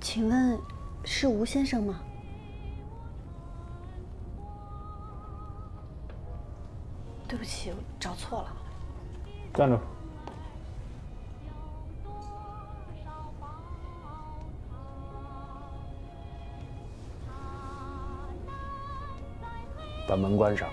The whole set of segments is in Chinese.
请问是吴先生吗？对不起，我找错了。 站住！把门关上。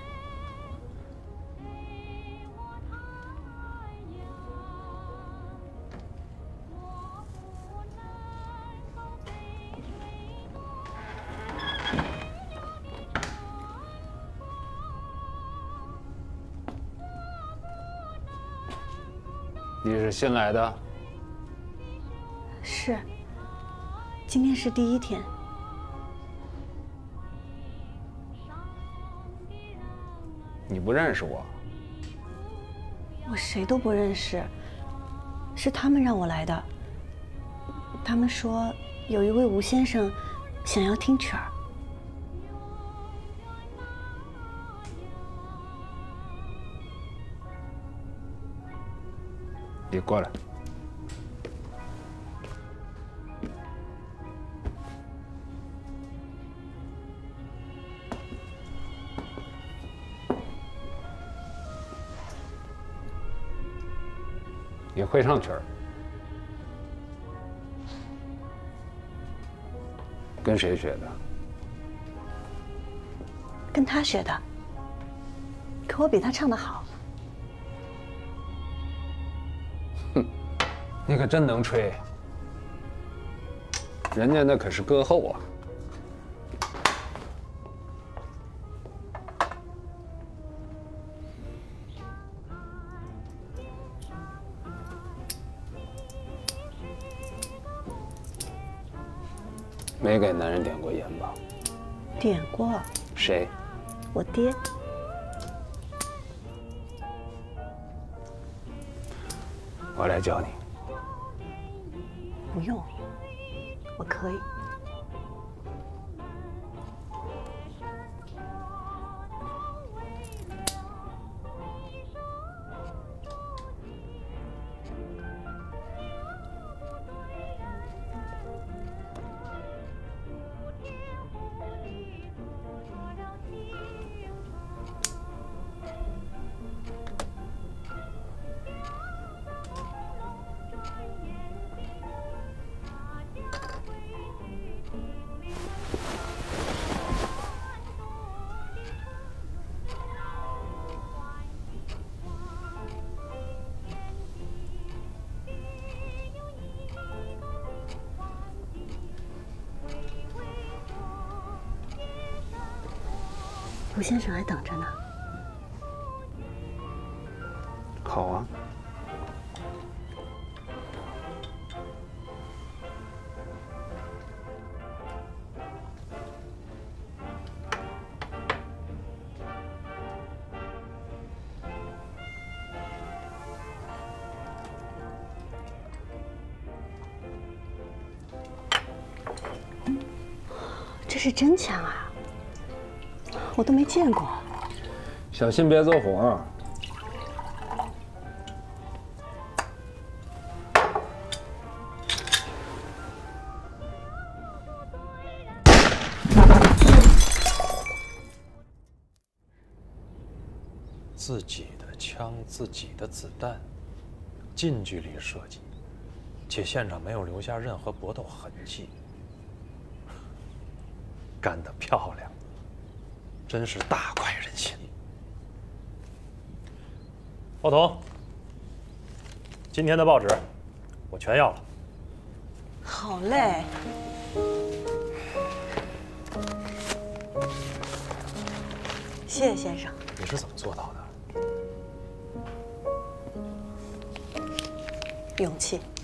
你是新来的？ 是。今天是第一天。 你不认识我？ 我谁都不认识，是他们让我来的。他们说有一位吴先生想要听曲儿。 你过来。你会唱曲儿？跟谁学的？ 跟他学的。可我比他唱得好。 你可真能吹，人家那可是歌后啊！没给男人点过烟吧？ 点过。 谁？ 我爹。 我来教你。 不用，我可以。吴先生还等着呢。 好啊。 这是真枪啊！ 我都没见过， 小心别走火。 自己的枪，自己的子弹，近距离射击，且现场没有留下任何搏斗痕迹，干得漂亮！ 真是大快人心。包头，今天的报纸我全要了。 好嘞。谢谢先生。 你是怎么做到的？ 勇气。